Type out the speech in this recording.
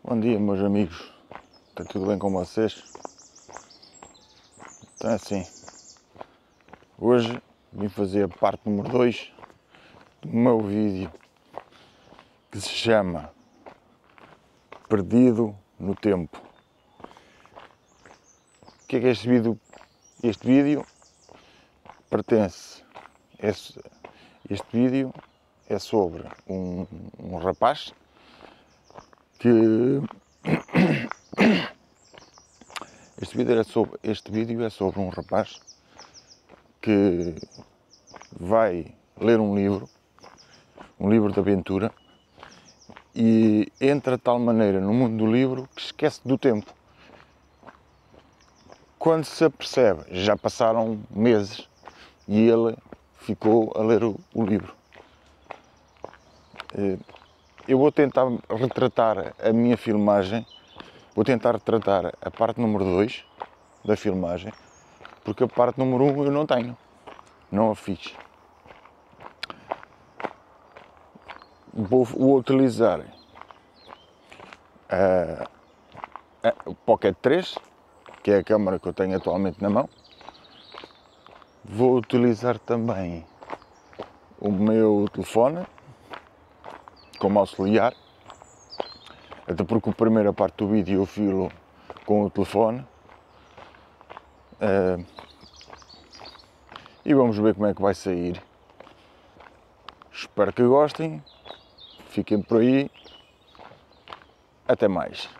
Bom dia, meus amigos, está tudo bem com vocês? Então é assim, hoje vim fazer a parte número 2 do meu vídeo que se chama Perdido no Tempo. O que é este vídeo? Este vídeo pertence, este vídeo é sobre um rapaz que este vídeo é sobre um rapaz que vai ler um livro de aventura, e entra de tal maneira no mundo do livro que esquece do tempo. Quando se apercebe, já passaram meses e ele ficou a ler o livro. Eu vou tentar retratar a minha filmagem, vou tentar retratar a parte número 2 da filmagem, porque a parte número 1 eu não a fiz. Vou utilizar o Pocket 3, que é a câmera que eu tenho atualmente na mão. Vou utilizar também o meu telefone como auxiliar, até porque a primeira parte do vídeo eu filo com o telefone. E vamos ver como é que vai sair. Espero que gostem, fiquem por aí, até mais.